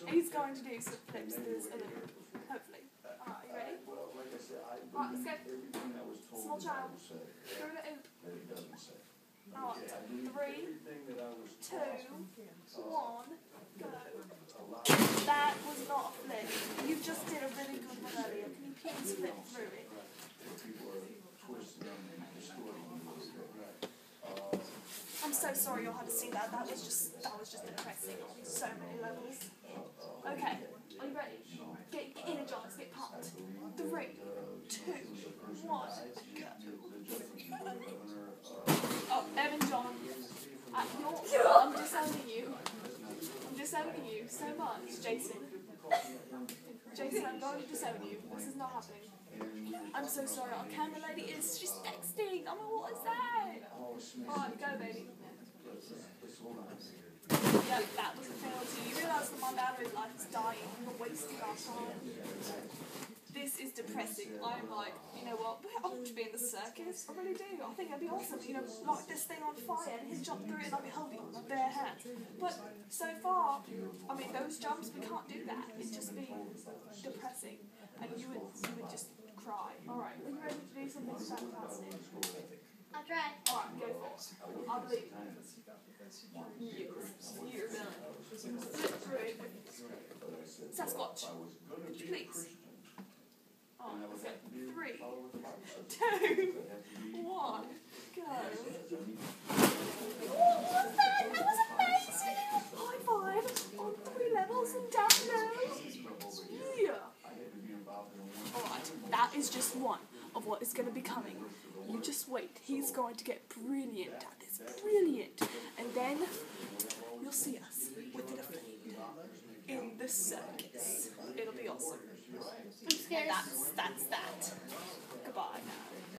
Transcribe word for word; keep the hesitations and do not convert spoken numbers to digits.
He's going to do some flips. There's a loop, hopefully. Alright, are you ready? Alright, let's go. Small child. Go to the oop. Alright, three, two, one, go. That was not a flip. You just did a really good one earlier. Can you please flip through it? I'm so sorry you'll have to see that. That was just that was just depressing on so many levels. Okay, are you ready? Get, get energized, get pumped. Three, two, one, go. Oh, Evan John, at your, I'm disowning you. I'm disowning you so much, Jason. Jason, I'm going to disown you. This is not happening. I'm so sorry, our camera lady is, she's texting. I don't know what is that? Alright, go baby. Yeah, that was a penalty. You realise that my battery life is dying. We're wasting our time. This is depressing. I'm like, you know what, I want to be in the circus. I really do. I think it'd be awesome, you know, light this thing on fire and his jump through it and I'd be holding it with my bare hands. But so far, I mean, those jumps, we can't do that. It'd just be depressing. And you would, you would just cry. Alright, are you ready to do something fantastic? I'll try. Alright, go for it. I believe you. You're villain. Flip through it. Sasquatch, could you please? Oh, okay. Three, two, one, go. What was that? That was amazing! High five on three levels and down low. Yeah. Alright, that is just one of what is going to be coming. You just wait. He's going to get brilliant at this. Brilliant. And then you'll see us with an aflame in the circus. It'll be awesome. I'm scared. And that's, that's that. Goodbye now.